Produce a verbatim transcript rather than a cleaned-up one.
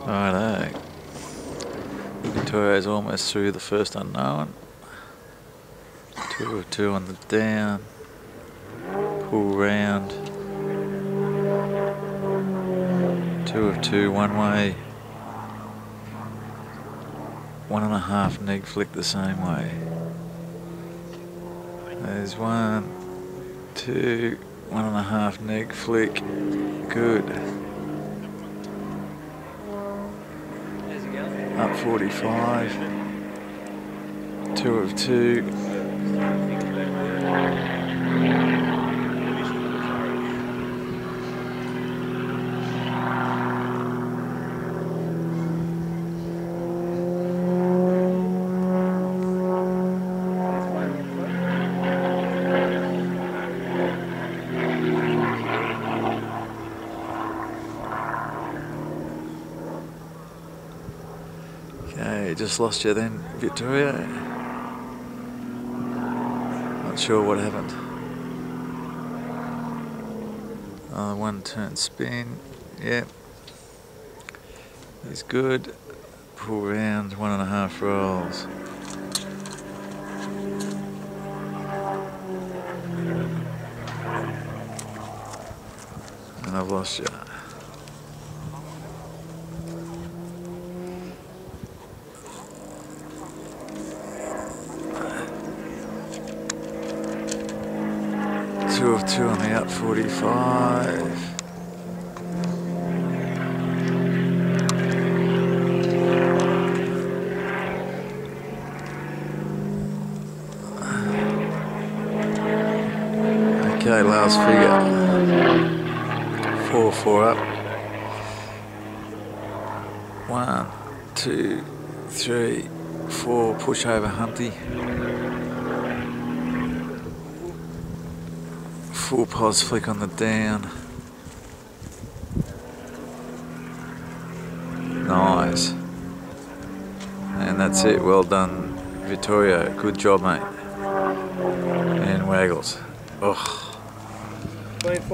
Righto. Vittorio's almost through the first unknown. Two of two on the down. Pull round. Two of two one way. One and a half neg flick the same way. There's one, two, one and a half neg flick. Good. Up forty-five. Two of two. Okay, just lost you then, Vittorio. Not sure what happened. Uh, one turn spin, yep. He's good. Pull round, one and a half rolls. And I've lost you. Two of two on the up forty-five. Okay, last figure. Four, four up. One, two, three, four. Push over Humpty. Full pos flick on the down. Nice. And that's it. Well done, Vittorio. Good job, mate. And waggles. Oh.